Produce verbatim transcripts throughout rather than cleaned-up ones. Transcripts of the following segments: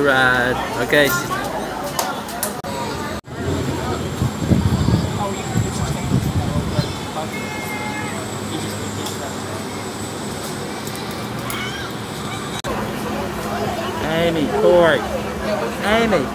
ride. Okay. Amy, Corey, Amy.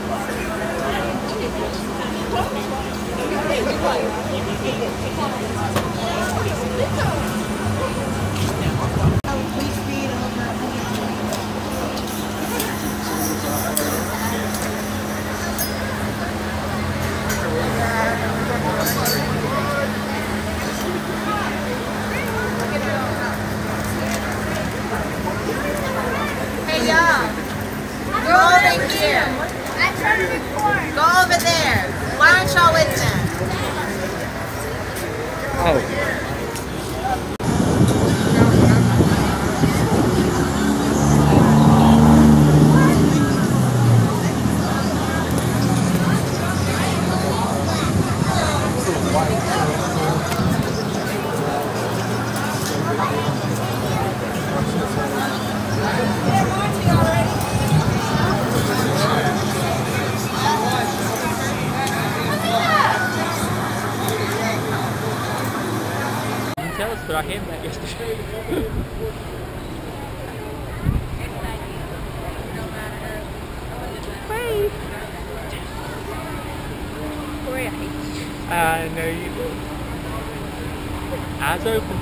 Hey y'all, go over here. I turned to record. Go over there. Why aren't y'all with them? Oh. Tell us, but I had that yesterday. Wait. Corey, I hate you. I know you do. Eyes open.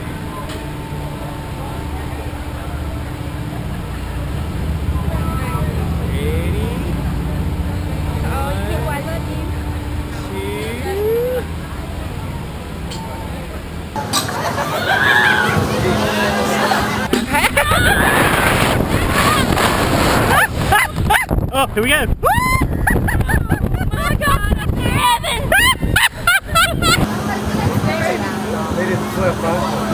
Ready? Oh, you know I love you. Two. Oh, here we go. Oh my God, heaven! They didn't flip, huh?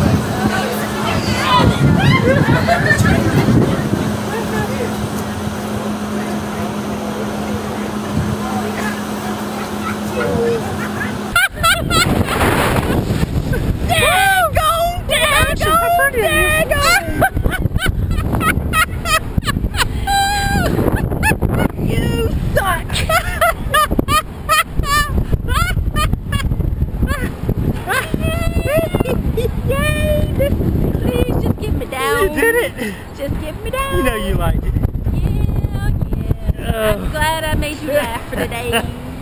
Daggone! Daggone! Daggone! You suck! Yay! Please just get me down. You did it. Just get me down. You know you liked it. Yeah, yeah. Oh. I'm glad I made you laugh for today.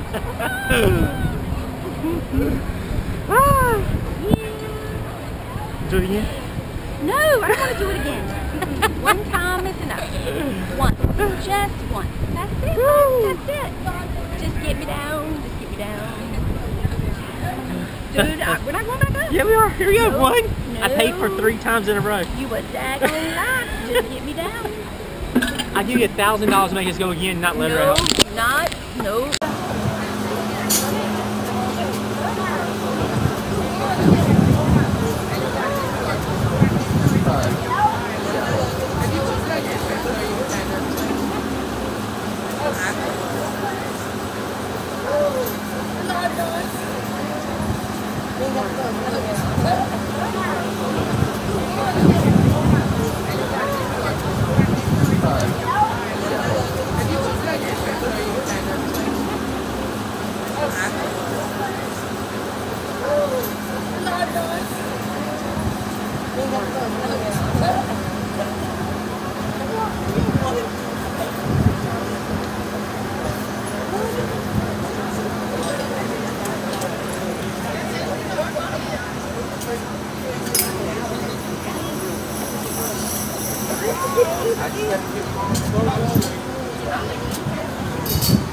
Ah. Yeah. Do it again? No, I don't want to do it again. One time is enough. One. Just one. That's it. Woo. That's it. Just get me down. Just get me down. Dude, I, we're not going back up. Yeah, we are. Here we go. No. One. No. I paid for three times in a row. You a daggone lie. Just get me down. I give you a thousand dollars to make us go again and not let her No, out. not. No. I just have to get